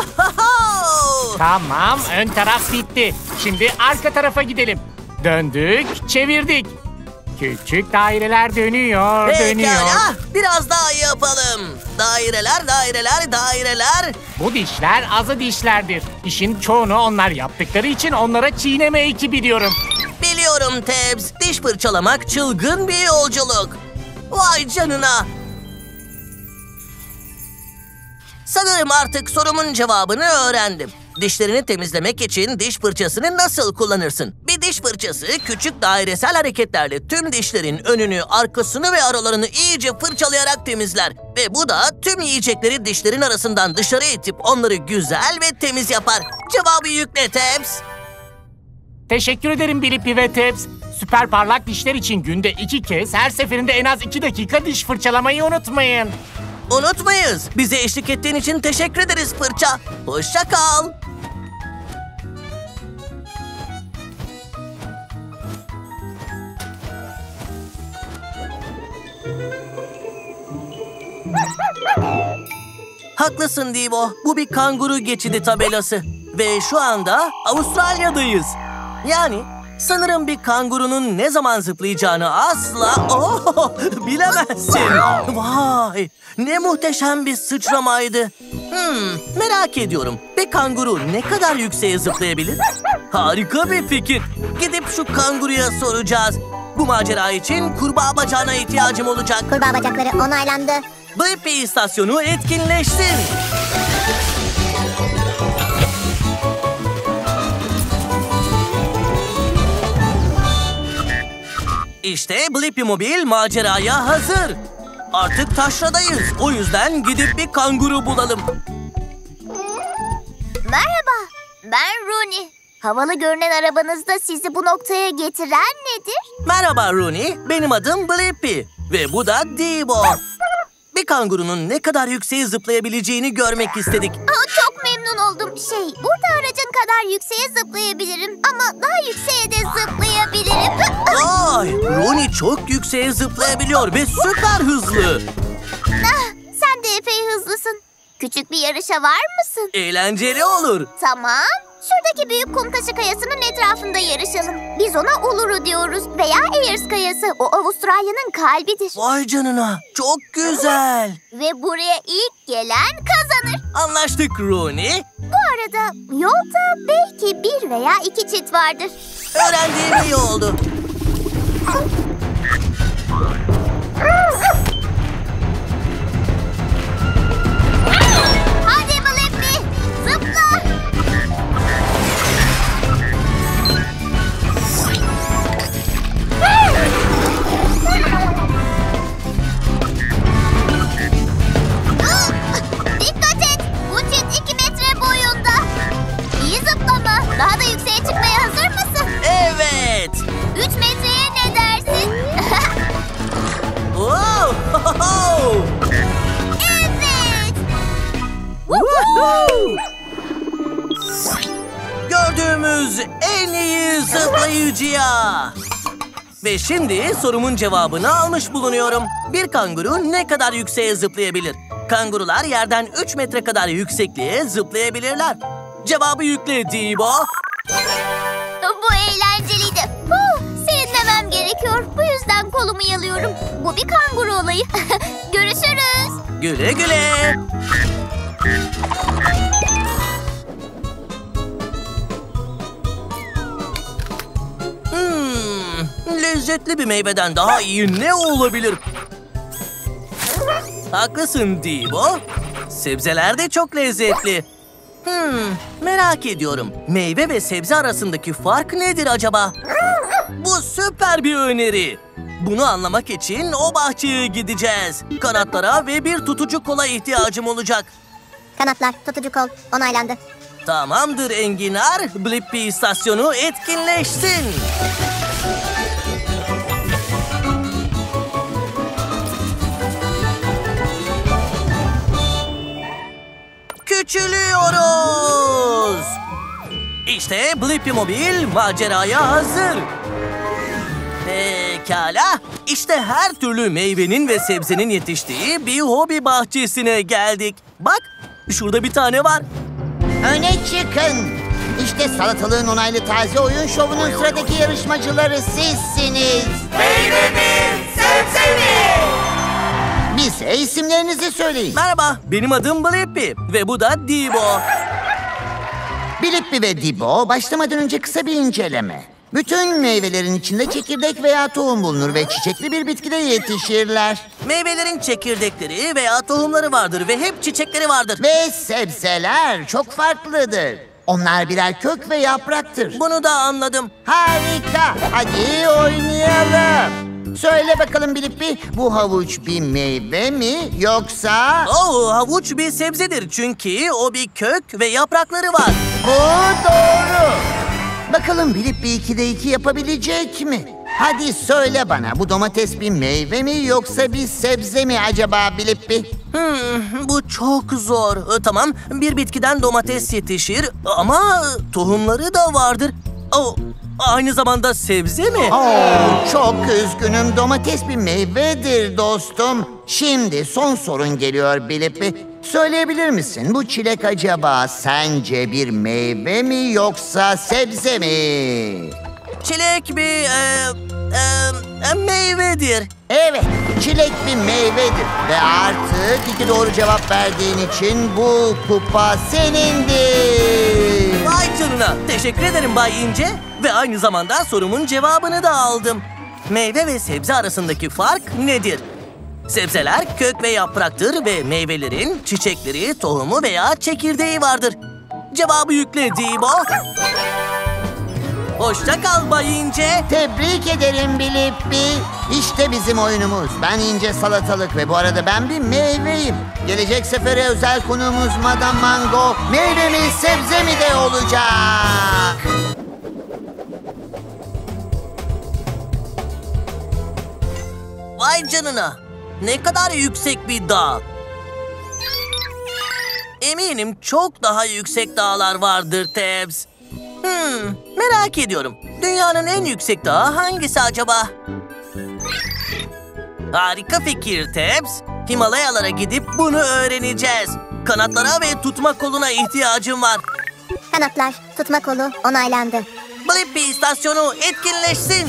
Tamam, ön taraf bitti. Şimdi arka tarafa gidelim. Döndük, çevirdik. Küçük daireler dönüyor, dönüyor. Pekala, biraz daha yapalım. Daireler, daireler, daireler. Bu dişler azı dişlerdir. İşin çoğunu onlar yaptıkları için onlara çiğneme ekibi diyorum. Biliyorum Tebs, diş fırçalamak çılgın bir yolculuk. Vay canına. Sanırım artık sorumun cevabını öğrendim. Dişlerini temizlemek için diş fırçasını nasıl kullanırsın? Bir diş fırçası küçük dairesel hareketlerle tüm dişlerin önünü, arkasını ve aralarını iyice fırçalayarak temizler. Ve bu da tüm yiyecekleri dişlerin arasından dışarı itip onları güzel ve temiz yapar. Cevabı yükle Tebs. Teşekkür ederim Blippi ve Tebs. Süper parlak dişler için günde iki kez, her seferinde en az iki dakika diş fırçalamayı unutmayın. Unutmayız. Bize eşlik ettiğin için teşekkür ederiz fırça. Hoşça kal. Haklısın Divo. Bu bir kanguru geçidi tabelası. Ve şu anda Avustralya'dayız. Yani sanırım bir kangurunun ne zaman zıplayacağını asla oh, bilemezsin. Vay, ne muhteşem bir sıçramaydı. Hmm, merak ediyorum. Bir kanguru ne kadar yükseğe zıplayabilir? Harika bir fikir. Gidip şu kanguruya soracağız. Bu macera için kurbağa bacağına ihtiyacım olacak. Kurbağa bacakları onaylandı. Blippi istasyonu etkinleşsin. İşte Blippi Mobil maceraya hazır. Artık taşradayız. O yüzden gidip bir kanguru bulalım. Merhaba, ben Rooney. Havalı görünen arabanızda sizi bu noktaya getiren nedir? Merhaba Rooney, benim adım Blippi. Ve bu da Divo. Bir kangurunun ne kadar yükseğe zıplayabileceğini görmek istedik. Aa, çok memnun oldum. Şey, burada aracın kadar yükseğe zıplayabilirim. Ama daha yükseğe de zıplayabilirim. Vay, Rooney çok yükseğe zıplayabiliyor ve süper hızlı. Ah, sen de epey hızlısın. Küçük bir yarışa var mısın? Eğlenceli olur. Tamam. Şuradaki büyük kum taşı kayasının etrafında yarışalım. Biz ona Uluru diyoruz veya Ayers kayası. O Avustralya'nın kalbidir. Vay canına, çok güzel. Ve buraya ilk gelen kazanır. Anlaştık Rooney. Bu arada yolda belki bir veya iki çit vardır. Öğrendiğim iyi oldu. Hadi Blippi, zıpla. Dikkat et, bu çit iki metre boyunda. İyi zıplama, daha da yükseğe çıkmaya hazır mısın? Evet. Üç metreye ne dersin? Oh, ho, ho. Evet. Woohoo! Gördüğümüz en iyi zıplayıcıya. Ve şimdi sorumun cevabını almış bulunuyorum. Bir kanguru ne kadar yükseğe zıplayabilir? Kangurular yerden üç metre kadar yüksekliğe zıplayabilirler. Cevabı yükle Divo. Bu eğlenceliydi. Huh, serinlemem gerekiyor. Bu yüzden kolumu yalıyorum. Bu bir kanguru olayı. Görüşürüz. Güle güle. Hmm, lezzetli bir meyveden daha iyi ne olabilir? Haklısın Divo. Sebzeler de çok lezzetli. Hmm, merak ediyorum. Meyve ve sebze arasındaki fark nedir acaba? Bu süper bir öneri. Bunu anlamak için o bahçeye gideceğiz. Kanatlara ve bir tutucu kola ihtiyacım olacak. Kanatlar, tutucu kol, onaylandı. Tamamdır Enginar. Blippi istasyonu etkinleşsin. Küçülüyoruz. İşte Blippi Mobil maceraya hazır. Pekala. İşte her türlü meyvenin ve sebzenin yetiştiği bir hobi bahçesine geldik. Bak, şurada bir tane var. Öne çıkın. İşte salatalığın onaylı taze oyun şovunun sıradaki yarışmacıları sizsiniz. Meyve mi? Sebze mi? Bize isimlerinizi söyleyin. Merhaba, benim adım Blippi ve bu da Dibo. Blippi ve Dibo, başlamadan önce kısa bir inceleme. Bütün meyvelerin içinde çekirdek veya tohum bulunur ve çiçekli bir bitkide yetişirler. Meyvelerin çekirdekleri veya tohumları vardır ve hep çiçekleri vardır. Ve sebzeler çok farklıdır. Onlar birer kök ve yapraktır. Bunu da anladım. Harika. Hadi oynayalım. Söyle bakalım Blippi, bu havuç bir meyve mi yoksa... Oo, havuç bir sebzedir çünkü o bir kök ve yaprakları var. Bu doğru. Bakalım Blippi ikide iki yapabilecek mi? Hadi söyle bana, bu domates bir meyve mi yoksa bir sebze mi acaba Blippi? Hmm, bu çok zor. Ee, tamam, bir bitkiden domates yetişir ama tohumları da vardır. Oh, aynı zamanda sebze mi? Oo, çok üzgünüm, domates bir meyvedir dostum. Şimdi son sorun geliyor Blippi. Söyleyebilir misin, bu çilek acaba sence bir meyve mi yoksa sebze mi? Çilek bir e, e, meyvedir. Evet, çilek bir meyvedir. Ve artık iki doğru cevap verdiğin için bu kupa senindir. Vay canına, teşekkür ederim Bay İnce. Ve aynı zamanda sorumun cevabını da aldım. Meyve ve sebze arasındaki fark nedir? Sebzeler kök ve yapraktır ve meyvelerin çiçekleri, tohumu veya çekirdeği vardır. Cevabı yükle Dibo. Hoşça kal Bay İnce. Tebrik ederim Blippi. İşte bizim oyunumuz. Ben İnce Salatalık ve bu arada ben bir meyveyim. Gelecek sefere özel konuğumuz Madame Mango meyve mi sebze mi de olacak. Vay canına. Ne kadar yüksek bir dağ. Eminim çok daha yüksek dağlar vardır Tebs. Hmm, merak ediyorum. Dünyanın en yüksek dağı hangisi acaba? Harika fikir Tebs. Himalayalara gidip bunu öğreneceğiz. Kanatlara ve tutma koluna ihtiyacım var. Kanatlar, tutma kolu onaylandı. Blippi istasyonu etkinleşsin.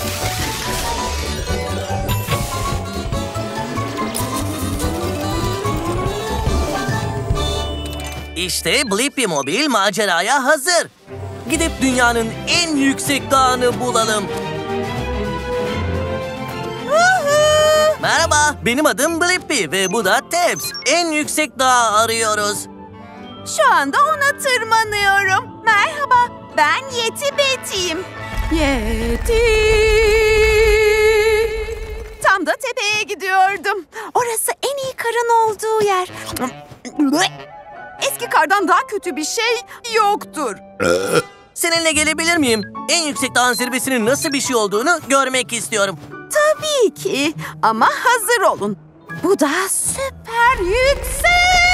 İşte Blippi Mobil maceraya hazır. Gidip dünyanın en yüksek dağını bulalım. Merhaba, benim adım Blippi ve bu da Tebs. En yüksek dağı arıyoruz. Şu anda ona tırmanıyorum. Merhaba, ben Yeti Betty'yim. Yeti. Tam da tepeye gidiyordum. Orası en iyi karın olduğu yer. Eski kardan daha kötü bir şey yoktur. Seninle gelebilir miyim? En yüksek dağın zirvesinin nasıl bir şey olduğunu görmek istiyorum. Tabii ki ama hazır olun. Bu da süper yüksek.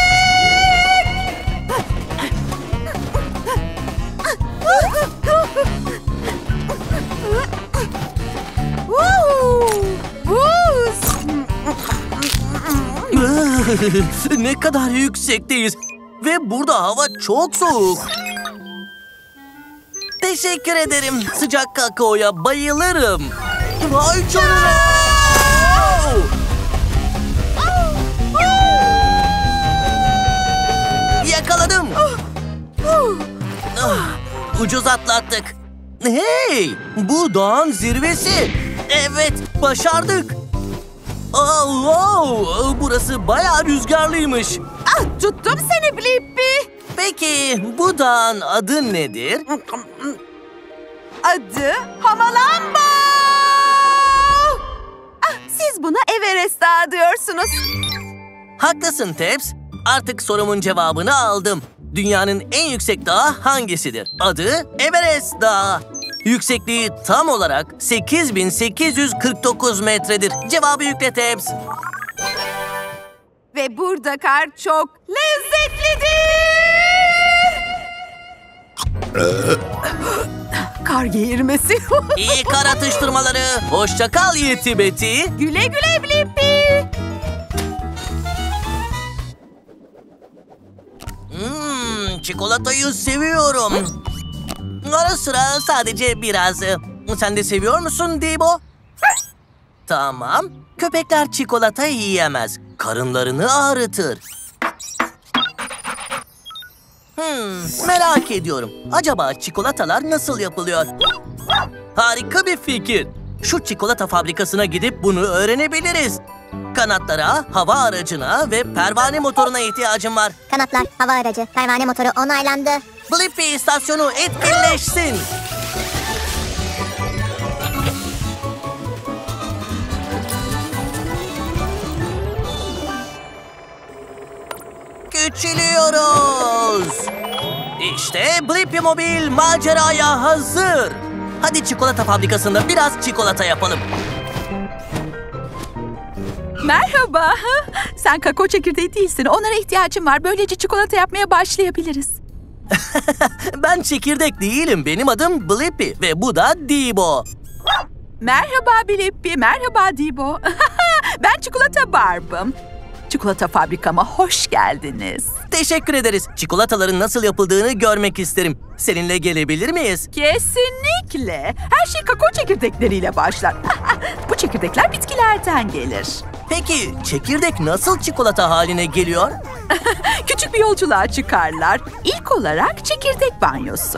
Ne kadar yüksekteyiz. Ve burada hava çok soğuk. Teşekkür ederim. Sıcak kakaoya bayılırım. Vay canına! Yakaladım. Ah, ucuz atlattık. Hey! Bu dağın zirvesi. Evet, başardık. Oh, oh, burası bayağı rüzgarlıymış. Ah, tuttum seni Blippi. Peki bu dağın adı nedir? Adı Hamalambo. Ah, siz buna Everest Dağı diyorsunuz. Haklısın Tebs. Artık sorumun cevabını aldım. Dünyanın en yüksek dağı hangisidir? Adı Everest Dağı. Yüksekliği tam olarak sekiz bin sekiz yüz kırk dokuz metredir. Cevabı yükle Tebs. Ve burada kar çok lezzetlidir. kar geğirmesi. İyi kar atıştırmaları. Hoşça kal Yeti Beti. Güle güle Blippi. Hmm, çikolatayı seviyorum. Ara sıra sadece biraz. Sen de seviyor musun Dibo? Tamam. Köpekler çikolata yiyemez. Karınlarını ağrıtır. Hmm, merak ediyorum. Acaba çikolatalar nasıl yapılıyor? Harika bir fikir. Şu çikolata fabrikasına gidip bunu öğrenebiliriz. Kanatlara, hava aracına ve pervane motoruna ihtiyacım var. Kanatlar, hava aracı, pervane motoru onaylandı. Blippi istasyonu etkinleşsin. Küçülüyoruz. İşte Blippi Mobil maceraya hazır. Hadi çikolata fabrikasında biraz çikolata yapalım. Merhaba. Sen kakao çekirdeği değilsin. Onlara ihtiyacım var. Böylece çikolata yapmaya başlayabiliriz. Ben çekirdek değilim. Benim adım Blippi ve bu da Dibo. Merhaba Blippi. Merhaba Dibo. Ben Çikolata Barb'ım. Çikolata fabrikama hoş geldiniz. Teşekkür ederiz. Çikolataların nasıl yapıldığını görmek isterim. Seninle gelebilir miyiz? Kesinlikle. Her şey kakao çekirdekleriyle başlar. Bu çekirdekler bitkilerden gelir. Peki çekirdek nasıl çikolata haline geliyor? Küçük bir yolculuğa çıkarlar. İlk olarak çekirdek banyosu.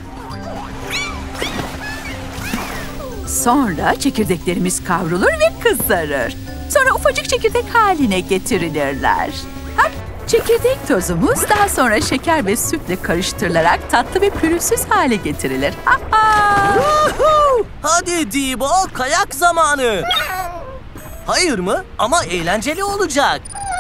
Sonra çekirdeklerimiz kavrulur ve kızarır. Sonra ufacık çekirdek haline getirilirler. Ha, çekirdek tozumuz daha sonra şeker ve sütle karıştırılarak tatlı ve pürüzsüz hale getirilir. Hadi Dibo, kayak zamanı. Hayır mı? Ama eğlenceli olacak.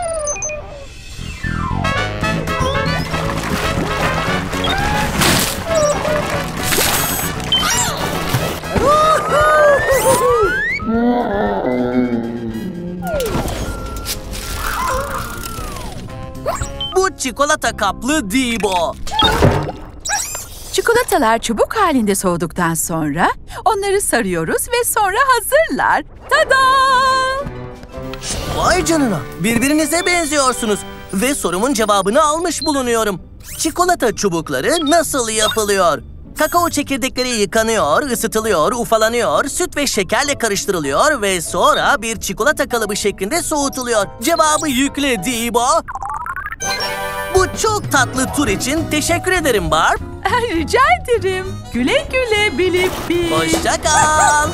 Bu çikolata kaplı Dibo. Çikolatalar çubuk halinde soğuduktan sonra onları sarıyoruz ve sonra hazırlar. Tada! Vay canına, birbirinize benziyorsunuz ve sorumun cevabını almış bulunuyorum. Çikolata çubukları nasıl yapılıyor? Kakao çekirdekleri yıkanıyor, ısıtılıyor, ufalanıyor, süt ve şekerle karıştırılıyor ve sonra bir çikolata kalıbı şeklinde soğutuluyor. Cevabı yükle Dibo. Bu çok tatlı tur için teşekkür ederim Barb. Rica ederim. Güle güle Blippi. Hoşça kal.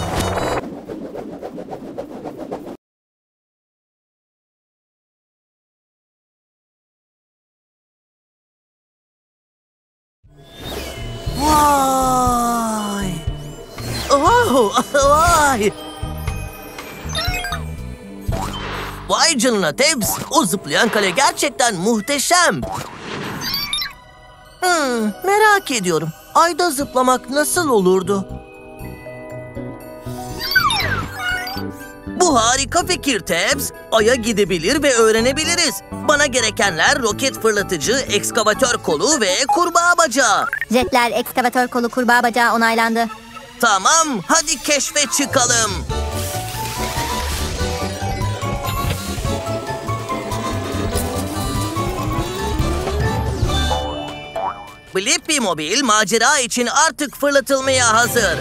Vay! Oh, vay! Vay canına Tebs! O zıplayan kale gerçekten muhteşem. Hmm, merak ediyorum. Ayda zıplamak nasıl olurdu? Bu harika fikir Tebs. Ay'a gidebilir ve öğrenebiliriz. Bana gerekenler roket fırlatıcı, ekskavatör kolu ve kurbağa bacağı. Jetler, ekskavatör kolu, kurbağa bacağı onaylandı. Tamam, hadi keşfe çıkalım. Blippi Mobil macera için artık fırlatılmaya hazır.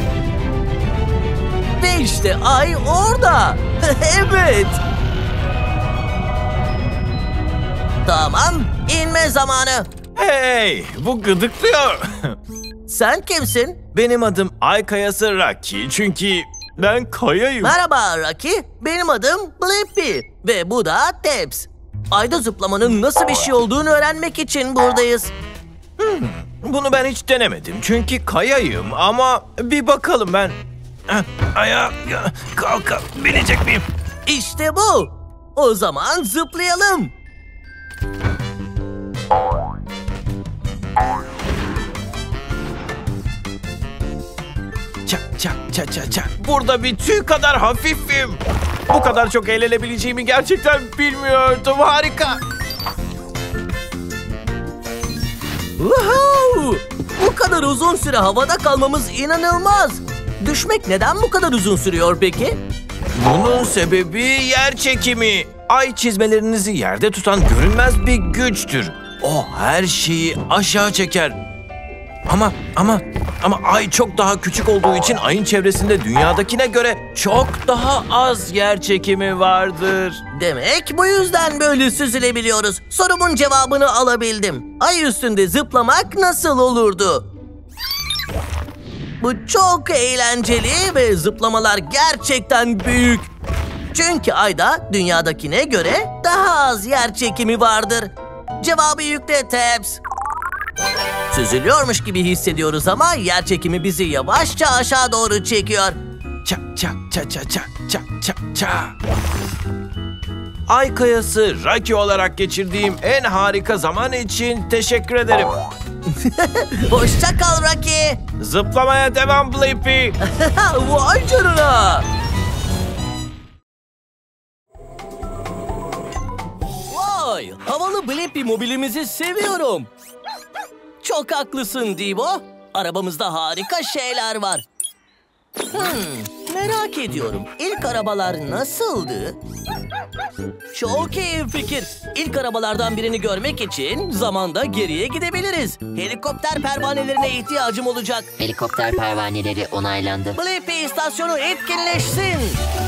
Ve işte ay orada. Evet. Tamam, inme zamanı. Hey, bu gıdıklıyor. Sen kimsin? Benim adım Ay Kayası Rocky çünkü ben kayayım. Merhaba Rocky, benim adım Blippi ve bu da Tebs. Ayda zıplamanın nasıl bir şey olduğunu öğrenmek için buradayız. Hmm, bunu ben hiç denemedim çünkü kayayım ama bir bakalım ben. Ayağa kalkabilecek miyim? İşte bu. O zaman zıplayalım. Çak çak çak çak çak. Burada bir tüy kadar hafifim. Bu kadar çok eğlenebileceğimi gerçekten bilmiyordum. Harika. Woohoo! Bu kadar uzun süre havada kalmamız inanılmaz. Düşmek neden bu kadar uzun sürüyor peki? Bunun sebebi yer çekimi. Ay çizmelerinizi yerde tutan görünmez bir güçtür. O her şeyi aşağı çeker. Ama ama ama ay çok daha küçük olduğu için ayın çevresinde dünyadakine göre çok daha az yer çekimi vardır. Demek bu yüzden böyle süzülebiliyoruz. Sorumun cevabını alabildim. Ay üstünde zıplamak nasıl olurdu? Bu çok eğlenceli ve zıplamalar gerçekten büyük. Çünkü ayda dünyadakine göre daha az yer çekimi vardır. Cevabı yükle Tabs. Süzülüyormuş gibi hissediyoruz ama yer çekimi bizi yavaşça aşağı doğru çekiyor. Ça ça ça ça ça ça ça ça. Ay kayası Rocky olarak geçirdiğim en harika zaman için teşekkür ederim. Hoşça kal Rocky. Zıplamaya devam Blippi. Vay canına. Vay, havalı Blippi mobilimizi seviyorum. Çok haklısın Divo. Arabamızda harika şeyler var. Hmm, merak ediyorum. İlk arabalar nasıldı? Çok iyi fikir. İlk arabalardan birini görmek için zamanda geriye gidebiliriz. Helikopter pervanelerine ihtiyacım olacak. Helikopter pervaneleri onaylandı. Blippi istasyonu etkinleşsin.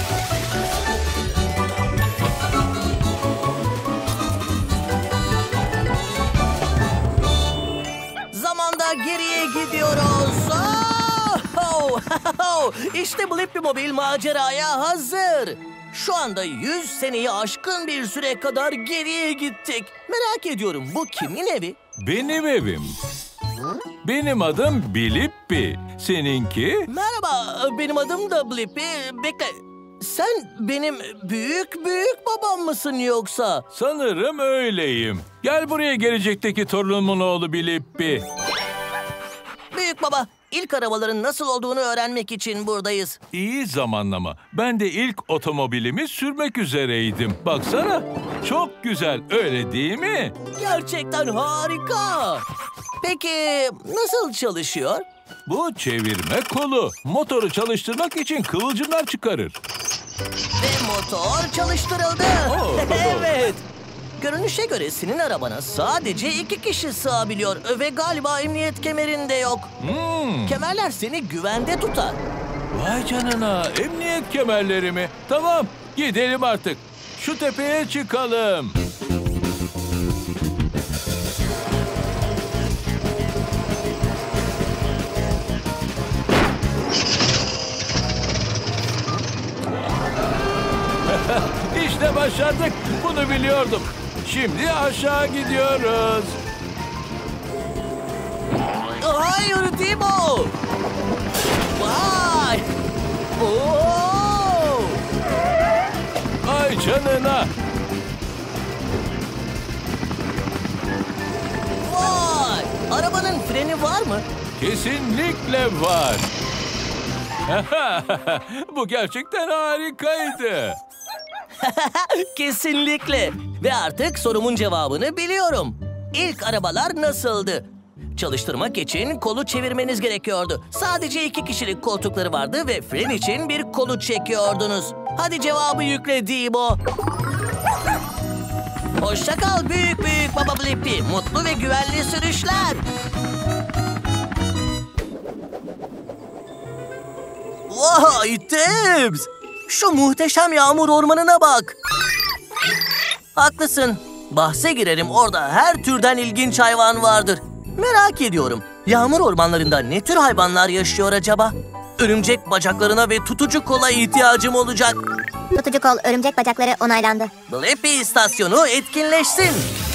Zamanda geriye gidiyoruz. Oh! İşte Blippi Mobil maceraya hazır. Şu anda yüz seneyi aşkın bir süre kadar geriye gittik. Merak ediyorum, bu kimin evi? Benim evim. Benim adım Blippi. Seninki? Merhaba, benim adım da Blippi. Bekle, sen benim büyük büyük babam mısın yoksa? Sanırım öyleyim. Gel buraya, gelecekteki torunumun oğlu Blippi. Büyük baba, ilk arabaların nasıl olduğunu öğrenmek için buradayız. İyi zamanlama. Ben de ilk otomobilimi sürmek üzereydim. Baksana, çok güzel, öyle değil mi? Gerçekten harika. Peki nasıl çalışıyor? Bu çevirme kolu. Motoru çalıştırmak için kıvılcımlar çıkarır. Ve motor çalıştırıldı. Evet. Görünüşe göre senin arabana sadece iki kişi sığabiliyor ve galiba emniyet kemerinde yok. Hmm. Kemerler seni güvende tutar. Vay canına, emniyet kemerleri mi? Tamam, gidelim artık. Şu tepeye çıkalım. İşte başardık. Bunu biliyordum. Şimdi aşağı gidiyoruz. Hayır Timo. Vay. Oo. Ay canına. Vay. Arabanın freni var mı? Kesinlikle var. Bu gerçekten harikaydı. Kesinlikle. Ve artık sorumun cevabını biliyorum. İlk arabalar nasıldı? Çalıştırmak için kolu çevirmeniz gerekiyordu. Sadece iki kişilik koltukları vardı ve fren için bir kolu çekiyordunuz. Hadi cevabı yükle Dibo. Hoşça kal büyük büyük baba Blippi. Mutlu ve güvenli sürüşler. Vay Tibbs! Şu muhteşem yağmur ormanına bak. Haklısın. Bahse girerim, orada her türden ilginç hayvan vardır. Merak ediyorum. Yağmur ormanlarında ne tür hayvanlar yaşıyor acaba? Örümcek bacaklarına ve tutucu kola ihtiyacım olacak. Tutucu kol, örümcek bacakları onaylandı. Blippi istasyonu etkinleşsin.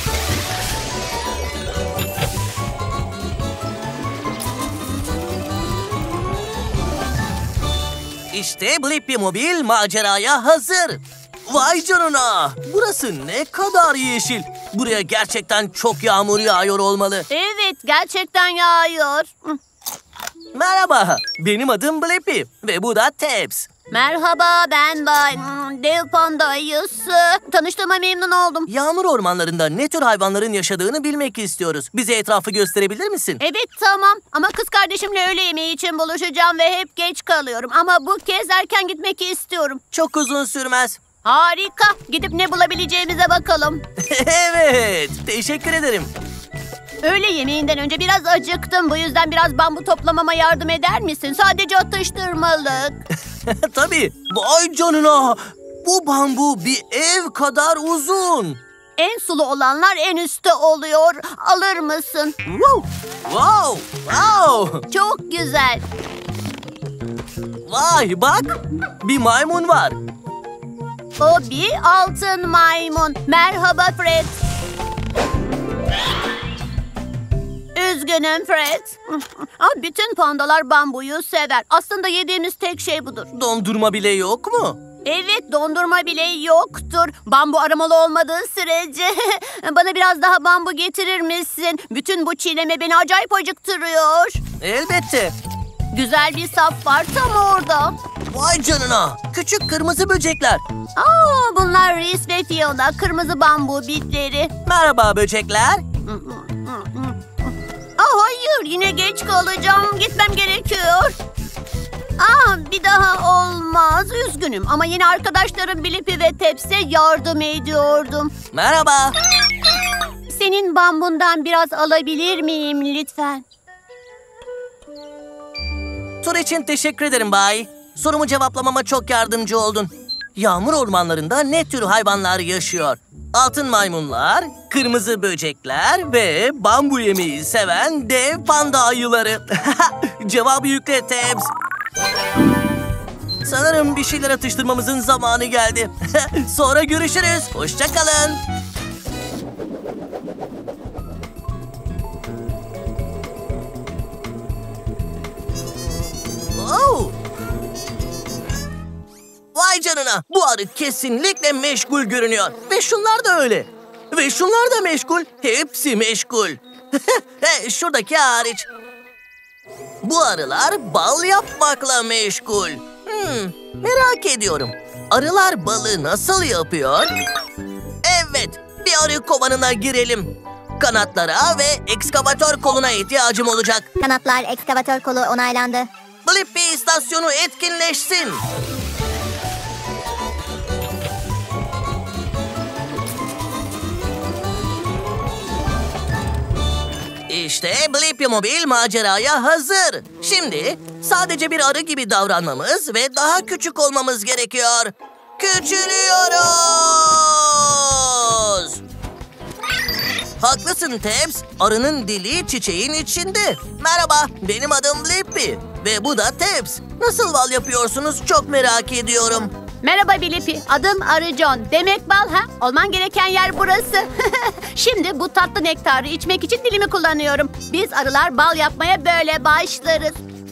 İşte Blippi Mobil maceraya hazır. Vay canına! Burası ne kadar yeşil. Buraya gerçekten çok yağmur yağıyor olmalı. Evet, gerçekten yağıyor. Merhaba, benim adım Blippi ve bu da Tabs. Merhaba, ben Bay hmm, Dev Panda ayısı. Tanıştığıma memnun oldum. Yağmur ormanlarında ne tür hayvanların yaşadığını bilmek istiyoruz. Bize etrafı gösterebilir misin? Evet, tamam. Ama kız kardeşimle öğle yemeği için buluşacağım ve hep geç kalıyorum. Ama bu kez erken gitmek istiyorum. Çok uzun sürmez. Harika. Gidip ne bulabileceğimize bakalım. Evet, teşekkür ederim. Öğle yemeğinden önce biraz acıktım. Bu yüzden biraz bambu toplamama yardım eder misin? Sadece atıştırmalık. Tabii. Vay canına. Bu bambu bir ev kadar uzun. En sulu olanlar en üstte oluyor. Alır mısın? Wow! Wow! Wow! Çok güzel. Vay bak. Bir maymun var. O bir altın maymun. Merhaba Fred. Üzgünüm Fred. Bütün pandalar bambuyu sever. Aslında yediğimiz tek şey budur. Dondurma bile yok mu? Evet, dondurma bile yoktur. Bambu aromalı olmadığı sürece. Bana biraz daha bambu getirir misin? Bütün bu çiğneme beni acayip acıktırıyor. Elbette. Güzel bir sap var tam orada. Vay canına. Küçük kırmızı böcekler. Aa, bunlar Reese ve Fiona. Kırmızı bambu bitleri. Merhaba böcekler. Aa, hayır, yine geç kalacağım. Gitmem gerekiyor. Aa, bir daha olmaz. Üzgünüm ama yeni arkadaşlarım Blippi ve Teps'e yardım ediyordum. Merhaba. Senin bambundan biraz alabilir miyim lütfen? Tur için teşekkür ederim Bay. Sorumu cevaplamama çok yardımcı oldun. Yağmur ormanlarında ne tür hayvanlar yaşıyor? Altın maymunlar, kırmızı böcekler ve bambu yemeği seven dev panda ayıları. Cevabı yükle Tebs. Sanırım bir şeyler atıştırmamızın zamanı geldi. Sonra görüşürüz. Hoşça kalın. Oh! Vay canına, bu arı kesinlikle meşgul görünüyor. Ve şunlar da öyle. Ve şunlar da meşgul. Hepsi meşgul. Hey, şuradaki hariç. Bu arılar bal yapmakla meşgul. Hmm, merak ediyorum. Arılar balı nasıl yapıyor? Evet, bir arı kovanına girelim. Kanatlara ve ekskavatör koluna ihtiyacım olacak. Kanatlar, ekskavatör kolu onaylandı. Blippi istasyonu etkinleşsin. İşte Blippi Mobil maceraya hazır. Şimdi sadece bir arı gibi davranmamız ve daha küçük olmamız gerekiyor. Küçülüyoruz. Haklısın Tebs. Arının dili çiçeğin içinde. Merhaba, benim adım Blippi. Ve bu da Tebs. Nasıl bal yapıyorsunuz çok merak ediyorum. Merhaba Blippi, adım Arı John. Demek bal ha? Olman gereken yer burası. Şimdi bu tatlı nektarı içmek için dilimi kullanıyorum. Biz arılar bal yapmaya böyle başlarız.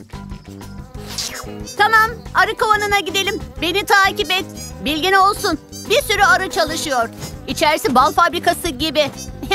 Tamam, arı kovanına gidelim. Beni takip et. Bilgin olsun. Bir sürü arı çalışıyor. İçerisi bal fabrikası gibi.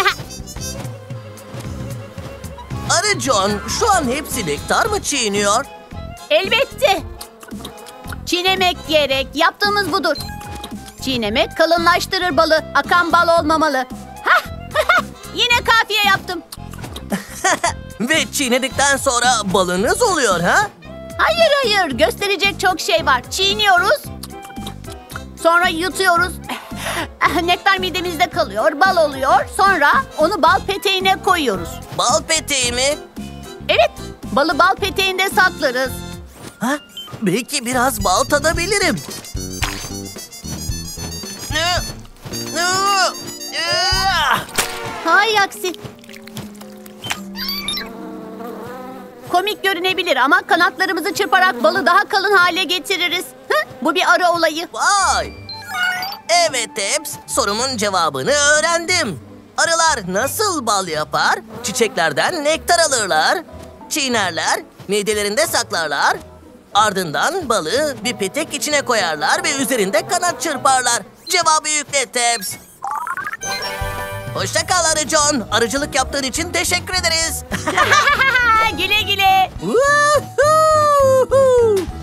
Arı John, şu an hepsi nektar mı çiğniyor? Elbette. Çiğnemek gerek. Yaptığımız budur. Çiğnemek kalınlaştırır balı. Akan bal olmamalı. Hah! Yine kafiye yaptım. Ve çiğnedikten sonra balınız oluyor ha? Hayır hayır. Gösterecek çok şey var. Çiğniyoruz. Sonra yutuyoruz. Nektar midemizde kalıyor. Bal oluyor. Sonra onu bal peteğine koyuyoruz. Bal peteği mi? Evet. Balı bal peteğinde saklarız. Ha? Belki biraz bal tadabilirim. Hay aksi. Komik görünebilir ama kanatlarımızı çırparak balı daha kalın hale getiririz. Hı? Bu bir arı olayı. Vay! Evet Tebs, sorumun cevabını öğrendim. Arılar nasıl bal yapar? Çiçeklerden nektar alırlar, çiğnerler, midelerinde saklarlar. Ardından balı bir petek içine koyarlar ve üzerinde kanat çırparlar. Cevabı yükle Tebs. Hoşça kal Arı John. Arıcılık yaptığın için teşekkür ederiz. Güle güle. Woohoo!